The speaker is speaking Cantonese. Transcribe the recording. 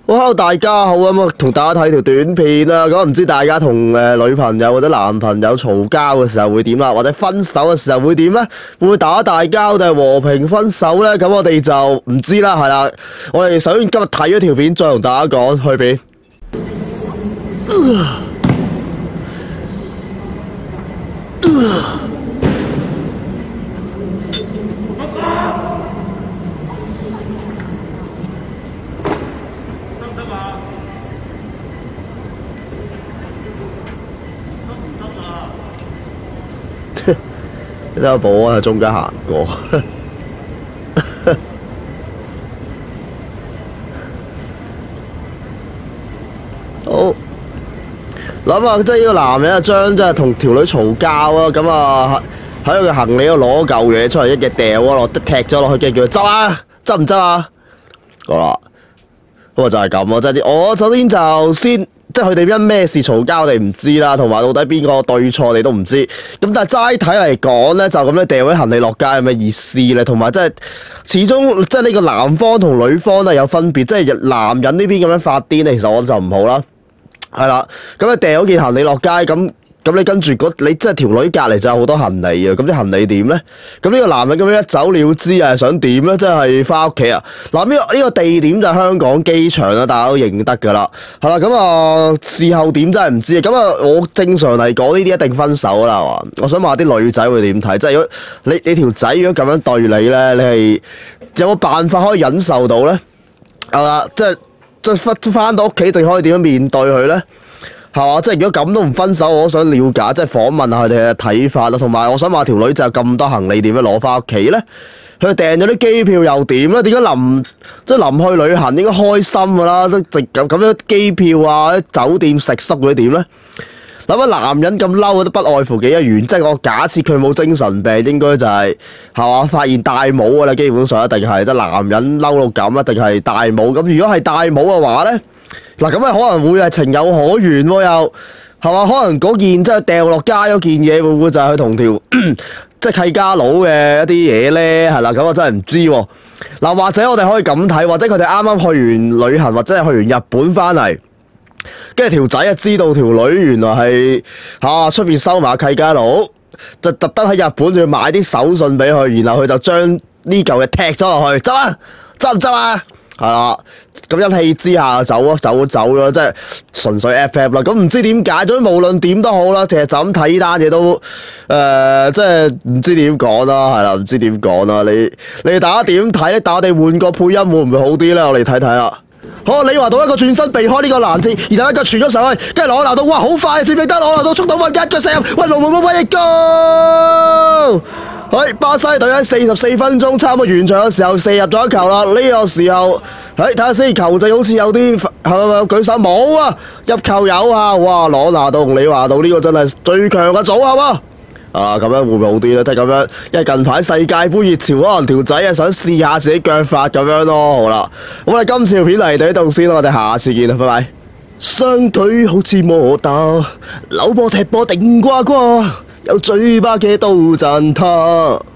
Hello 大家好啊！同大家睇條短片啦。咁唔知大家同女朋友或者男朋友嘈交嘅時候會點啦，或者分手嘅時候會點呢？會唔會打大交定係和平分手呢？咁我哋就唔知啦，係啦。我哋首先今日睇咗條片，再同大家講去片。呢個保安喺中間行過，好諗下，即係呢個男人將即係同條女嘈交啊，咁啊喺佢嘅行李度攞嚿嘢出嚟，一嘢掉啊落，踢咗落去，跟住叫佢執啊，執唔執啊？好啦，不過就係咁咯，即係我首先就先。即係佢哋因咩事嘈交，我哋唔知啦，同埋到底邊個對錯，你都唔知。咁但係齋睇嚟講咧，就咁樣掉啲行李落街，有咩意思咧？同埋即係始終即係呢個男方同女方都係有分別，即係男人呢邊咁樣發癲咧，其實我就唔好啦。係啦，咁你掉咗件行李落街咁你跟住你即係條女隔離就有好多行李啊，咁啲行李點咧？咁呢個男人咁樣一走了之啊，想點咧？即係翻屋企啊！嗱，呢個地點就係香港機場啦，大家都認得㗎啦。係啦，咁啊事後點真係唔知啊。咁啊，我正常嚟講呢啲一定分手啦，係嘛？我想問下啲女仔會點睇？即係如果你條仔如果咁樣對你咧，你係有冇辦法可以忍受到咧？係啦，即係翻到屋企，仲可以點樣面對佢咧？係嘛？即係如果咁都唔分手，我都想了解，即係訪問下佢哋嘅睇法啦。同埋我想問條女就有咁多行李點樣攞翻屋企咧？佢訂咗啲機票又點咧？點解臨去旅行應該開心㗎啦？即係咁樣機票啊、酒店食宿嗰啲點咧？諗下男人咁嬲都不外乎幾個原因，即係我假設佢冇精神病，應該就係嘛？發現戴帽㗎啦，基本上一定係即係男人嬲到咁，一定係戴帽。咁如果係戴帽嘅話咧？嗱，咁啊可能會係情有可原喎，又係嘛？可能嗰件即係掉落街嗰件嘢，會唔會就係佢同條即係契家佬嘅一啲嘢咧？係啦，咁我真係唔知喎。嗱，或者我哋可以咁睇，或者佢哋啱啱去完旅行，或者係去完日本翻嚟，跟住條仔啊知道條女原來係出邊收埋契家佬，就特登喺日本仲要買啲手信俾佢，然後佢就將呢嚿嘢踢咗落去，執啊，執唔執啊？係啦，咁一氣之下走咗，即係純粹 FF 啦。咁唔知點解，總之無論點都好啦，其實就咁睇呢單嘢都即係唔知點講啦，係啦，唔知點講啦。你大家點睇咧？但我哋換個配音會唔會好啲咧？我哋睇睇啦。好，你話到一個轉身避開呢個攔截，然後一腳傳咗上去，跟住攞拿到，哇，好快！接應得攞拿到，速度運一腳射入，喂，龍門冇威力高！巴西隊喺44分鐘差唔多完場嘅時候射入咗一球啦。呢個時候，睇下先，球證好似有啲係咪有舉手？冇啊，入球有啊！哇，朗拿度同李華道呢個真係最強嘅組合啊！咁樣會唔會好啲咧？即係咁樣，因為近排世界盃熱潮，可能條仔啊想試下自己腳法咁樣咯。好啦，咁我哋今次條片嚟到呢度先啦，我哋下次見啦，拜拜。雙腿好似摩打，扭波踢波定呱呱，有嘴巴嘅都讚他。